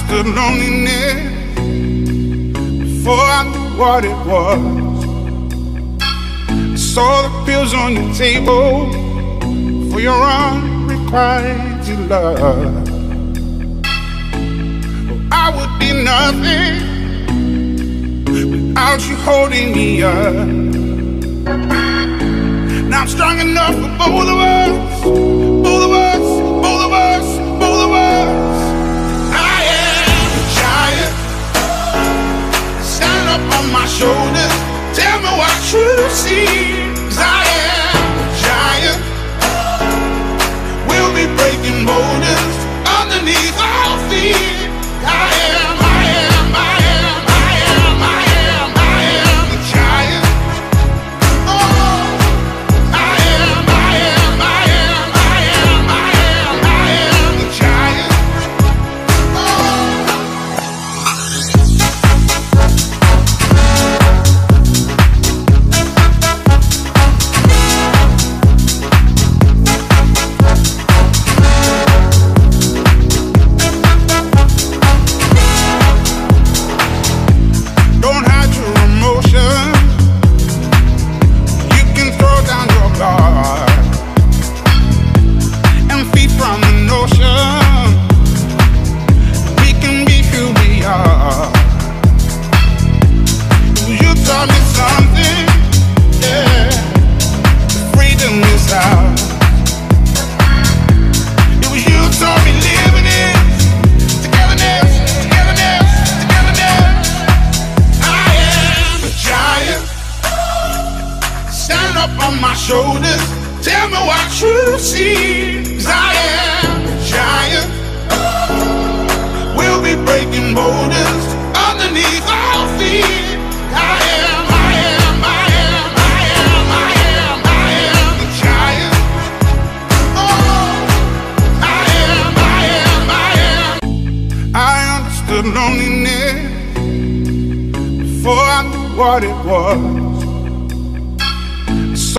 understood loneliness before I knew what it was. I saw the pills on your table for your unrequited love. Oh, I would be nothing without you holding me up. Now I'm strong enough for both of us, both of us, both of us, both of us. I am a giant. Stand up on my shoulders. Tell me what you see. 'Cause I am a giant. We'll be breaking boulders underneath our feet. I am, I am, I am, I am, I am, I am a giant. Oh, I am, I am, I am, I am, I am, I am a giant. Don't hide your emotion. You can throw down your guard and feed from the notion we can be who we are. You taught me something, yeah. Freedom is ours. It was you taught me living it. Togetherness, togetherness, togetherness. I am a giant. Stand up on my shoulders. Tell me what you see. 'Cause I am a giant. We'll be breaking boulders underneath our feet. I am, I am, I am, I am, I am, I am a giant. Oh, I am, I am, I am. I understood loneliness before I knew what it was.